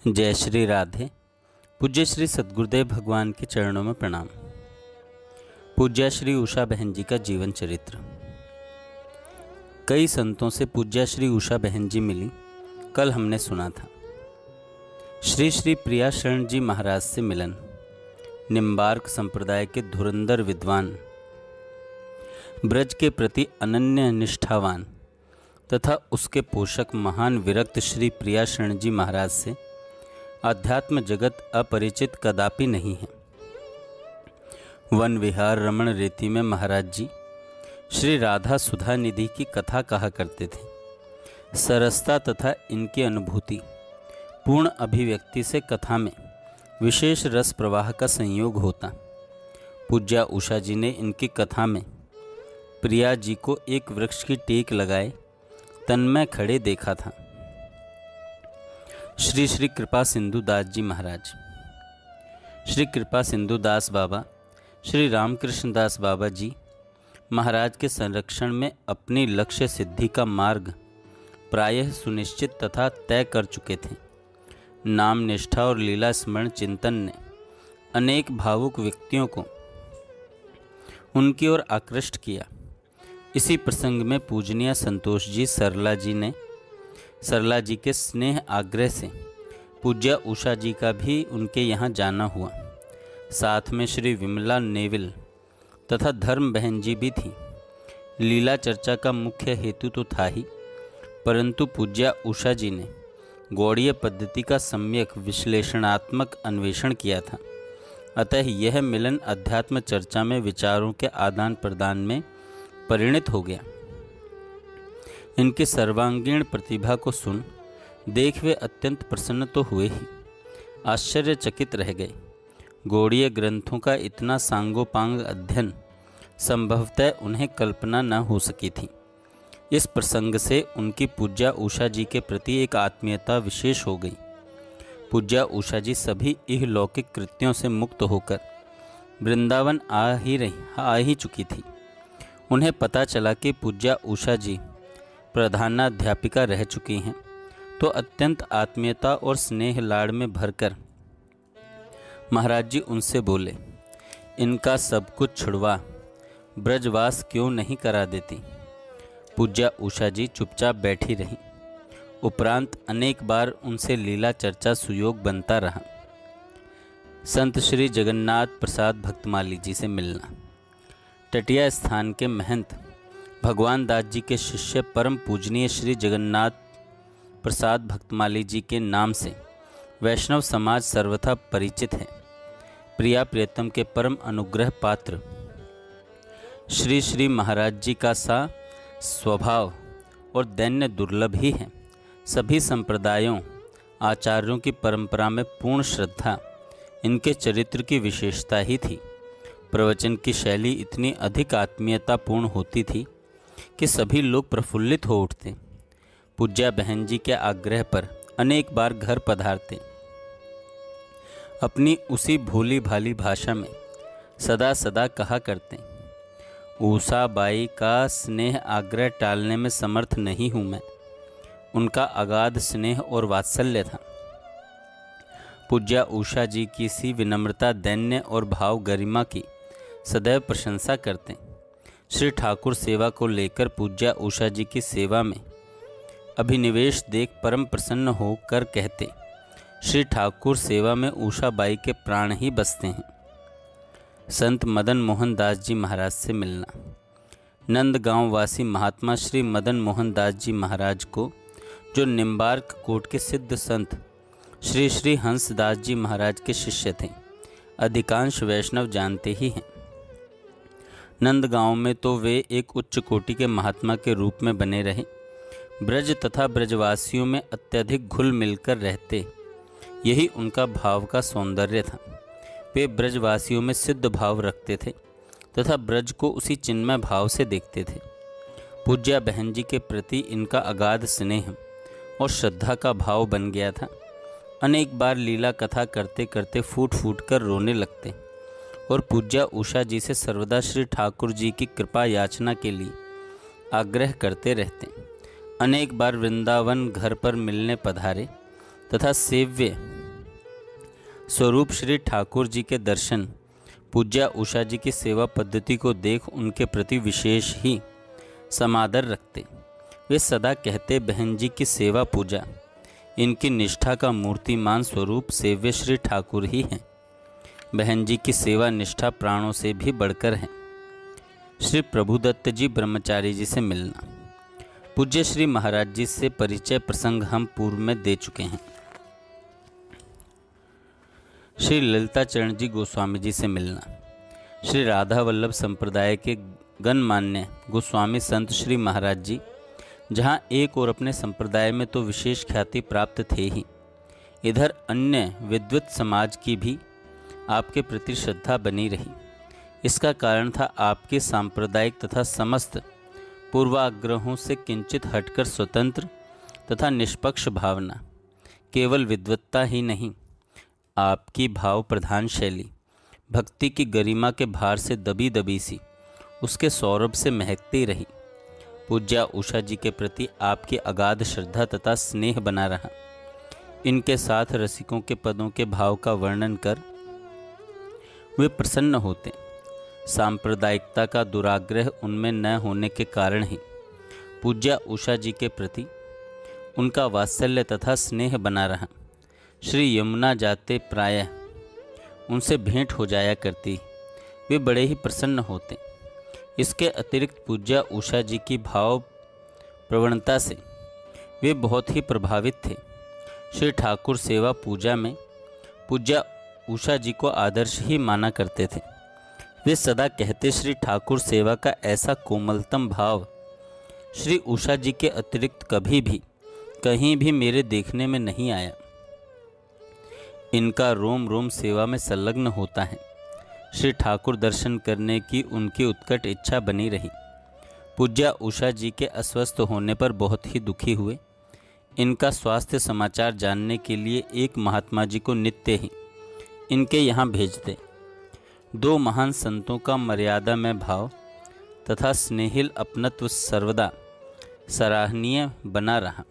जय श्री राधे। पूज्य श्री सद्गुरुदेव भगवान के चरणों में प्रणाम। पूज्य श्री उषा बहन जी का जीवन चरित्र। कई संतों से पूज्य श्री उषा बहन जी मिली, कल हमने सुना था। श्री श्री प्रिया शरण जी महाराज से मिलन। निम्बार्क संप्रदाय के धुरंधर विद्वान, ब्रज के प्रति अनन्य निष्ठावान तथा उसके पोषक महान विरक्त श्री प्रिया शरण जी महाराज से आध्यात्म जगत अपरिचित कदापि नहीं है। वन विहार रमण रेती में महाराज जी श्री राधा सुधा निधि की कथा कहा करते थे। सरसता तथा इनकी अनुभूति पूर्ण अभिव्यक्ति से कथा में विशेष रस प्रवाह का संयोग होता। पूज्या उषा जी ने इनकी कथा में प्रिया जी को एक वृक्ष की टेक लगाए तन्मय खड़े देखा था। श्री श्री कृपा सिंधु दास जी महाराज, श्री कृपा सिंधु दास बाबा, श्री रामकृष्ण दास बाबा जी महाराज के संरक्षण में अपनी लक्ष्य सिद्धि का मार्ग प्रायः सुनिश्चित तथा तय कर चुके थे। नाम निष्ठा और लीला स्मरण चिंतन ने अनेक भावुक व्यक्तियों को उनकी ओर आकृष्ट किया। इसी प्रसंग में पूजनीय संतोष जी सरला जी के स्नेह आग्रह से पूज्या उषा जी का भी उनके यहाँ जाना हुआ। साथ में श्री विमला नेविल तथा धर्म बहन जी भी थी। लीला चर्चा का मुख्य हेतु तो था ही, परंतु पूज्या उषा जी ने गौड़ीय पद्धति का सम्यक विश्लेषणात्मक अन्वेषण किया था। अतः यह मिलन अध्यात्म चर्चा में विचारों के आदान प्रदान में परिणत हो गया। इनकी सर्वांगीण प्रतिभा को सुन देख वे अत्यंत प्रसन्न तो हुए ही आश्चर्यचकित रह गए। गौड़ीय ग्रंथों का इतना सांगोपांग अध्ययन संभवतः उन्हें कल्पना न हो सकी थी। इस प्रसंग से उनकी पूज्या उषा जी के प्रति एक आत्मीयता विशेष हो गई। पूज्या उषा जी सभी इहलौकिक कृत्यों से मुक्त होकर वृंदावन आ ही चुकी थी। उन्हें पता चला कि पूज्या उषा जी प्रधानाध्यापिका रह चुकी हैं, तो अत्यंत आत्मीयता और स्नेह लाड़ में भरकर महाराज जी उनसे बोले, इनका सब कुछ छुड़वा ब्रजवास क्यों नहीं करा देती। पूज्या उषा जी चुपचाप बैठी रहीं। उपरांत अनेक बार उनसे लीला चर्चा सुयोग बनता रहा। संत श्री जगन्नाथ प्रसाद भक्तमाली जी से मिलना। टटिया स्थान के महंत भगवान दास जी के शिष्य परम पूजनीय श्री जगन्नाथ प्रसाद भक्तमाली जी के नाम से वैष्णव समाज सर्वथा परिचित है। प्रिया प्रियतम के परम अनुग्रह पात्र श्री श्री महाराज जी का सा स्वभाव और दैन्य दुर्लभ ही है। सभी संप्रदायों आचार्यों की परंपरा में पूर्ण श्रद्धा इनके चरित्र की विशेषता ही थी। प्रवचन की शैली इतनी अधिक आत्मीयतापूर्ण होती थी कि सभी लोग प्रफुल्लित हो उठते। पूज्या बहन जी के आग्रह पर अनेक बार घर पधारते। अपनी उसी भोली भाली भाषा में सदा सदा कहा करते, उषा बाई का स्नेह आग्रह टालने में समर्थ नहीं हूँ मैं। उनका अगाध स्नेह और वात्सल्य था। पूज्या उषा जी की सी विनम्रता, दैन्य और भाव गरिमा की सदैव प्रशंसा करते। श्री ठाकुर सेवा को लेकर पूज्या उषा जी की सेवा में अभिनिवेश देख परम प्रसन्न होकर कहते, श्री ठाकुर सेवा में उषा बाई के प्राण ही बसते हैं। संत मदन मोहन दास जी महाराज से मिलना। नंदगांव वासी महात्मा श्री मदन मोहन दास जी महाराज को, जो निम्बार्क कोट के सिद्ध संत श्री श्री हंस दास जी महाराज के शिष्य थे, अधिकांश वैष्णव जानते ही हैं। नंदगांव में तो वे एक उच्च कोटि के महात्मा के रूप में बने रहे। ब्रज तथा ब्रजवासियों में अत्यधिक घुल मिलकर रहते, यही उनका भाव का सौंदर्य था। वे ब्रजवासियों में सिद्ध भाव रखते थे तथा ब्रज को उसी चिन्मय भाव से देखते थे। पूज्या बहन जी के प्रति इनका अगाध स्नेह और श्रद्धा का भाव बन गया था। अनेक बार लीला कथा करते करते फूट फूट कर रोने लगते और पूज्या उषा जी से सर्वदा श्री ठाकुर जी की कृपा याचना के लिए आग्रह करते रहते। अनेक बार वृंदावन घर पर मिलने पधारे तथा सेव्य स्वरूप श्री ठाकुर जी के दर्शन पूज्या उषा जी की सेवा पद्धति को देख उनके प्रति विशेष ही समादर रखते। वे सदा कहते, बहन जी की सेवा पूजा इनकी निष्ठा का मूर्तिमान स्वरूप सेव्य श्री ठाकुर ही हैं। बहन जी की सेवा निष्ठा प्राणों से भी बढ़कर है। श्री प्रभुदत्त जी ब्रह्मचारी जी से मिलना। पूज्य श्री महाराज जी से परिचय प्रसंग हम पूर्व में दे चुके हैं। श्री ललिता चरण जी गोस्वामी जी से मिलना। श्री राधा वल्लभ संप्रदाय के गणमान्य गोस्वामी संत श्री महाराज जी जहाँ एक और अपने संप्रदाय में तो विशेष ख्याति प्राप्त थे ही, इधर अन्य विद्वत समाज की भी आपके प्रति श्रद्धा बनी रही। इसका कारण था आपके सांप्रदायिक तथा समस्त पूर्वाग्रहों से किंचित हटकर स्वतंत्र तथा निष्पक्ष भावना। केवल विद्वत्ता ही नहीं, आपकी भाव प्रधान शैली भक्ति की गरिमा के भार से दबी दबी सी उसके सौरभ से महकती रही। पूज्या उषा जी के प्रति आपकी अगाध श्रद्धा तथा स्नेह बना रहा। इनके साथ रसिकों के पदों के भाव का वर्णन कर वे प्रसन्न होते। सांप्रदायिकता का दुराग्रह उनमें न होने के कारण ही पूज्या उषा जी के प्रति उनका वात्सल्य तथा स्नेह बना रहा। श्री यमुना जाते प्रायः उनसे भेंट हो जाया करती, वे बड़े ही प्रसन्न होते। इसके अतिरिक्त पूज्या उषा जी की भाव प्रवणता से वे बहुत ही प्रभावित थे। श्री ठाकुर सेवा पूजा में पूज्या उषा जी को आदर्श ही माना करते थे। वे सदा कहते, श्री ठाकुर सेवा का ऐसा कोमलतम भाव श्री उषा जी के अतिरिक्त कभी भी कहीं भी मेरे देखने में नहीं आया। इनका रोम रोम सेवा में संलग्न होता है। श्री ठाकुर दर्शन करने की उनकी उत्कट इच्छा बनी रही। पूज्या उषा जी के अस्वस्थ होने पर बहुत ही दुखी हुए। इनका स्वास्थ्य समाचार जानने के लिए एक महात्मा जी को नित्य ही इनके यहाँ भेजते। दो महान संतों का मर्यादा में भाव तथा स्नेहिल अपनत्व सर्वदा सराहनीय बना रहा।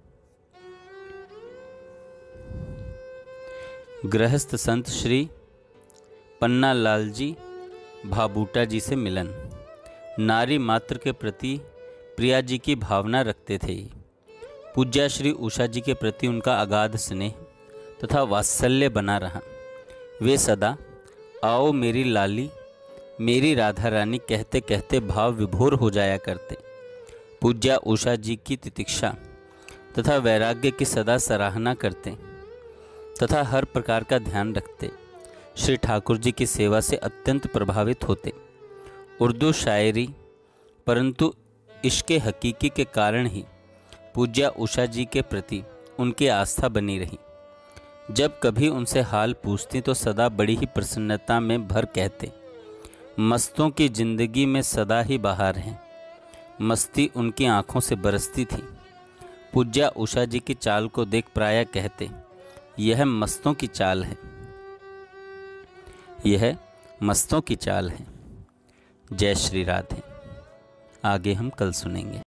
गृहस्थ संत श्री पन्ना लाल जी भाबूटा जी से मिलन। नारी मात्र के प्रति प्रिया जी की भावना रखते थे। पूज्या श्री उषा जी के प्रति उनका अगाध स्नेह तथा वात्सल्य बना रहा। वे सदा आओ मेरी लाली, मेरी राधा रानी कहते कहते भाव विभोर हो जाया करते। पूज्या उषा जी की तितिक्षा तथा वैराग्य की सदा सराहना करते तथा हर प्रकार का ध्यान रखते। श्री ठाकुर जी की सेवा से अत्यंत प्रभावित होते। उर्दू शायरी परंतु इश्क़े हकीकी के कारण ही पूज्या उषा जी के प्रति उनकी आस्था बनी रही। जब कभी उनसे हाल पूछती तो सदा बड़ी ही प्रसन्नता में भर कहते, मस्तों की जिंदगी में सदा ही बहार है। मस्ती उनकी आंखों से बरसती थी। पूज्या उषा जी की चाल को देख प्रायः कहते, यह मस्तों की चाल है, यह मस्तों की चाल है। जय श्री राधे। आगे हम कल सुनेंगे।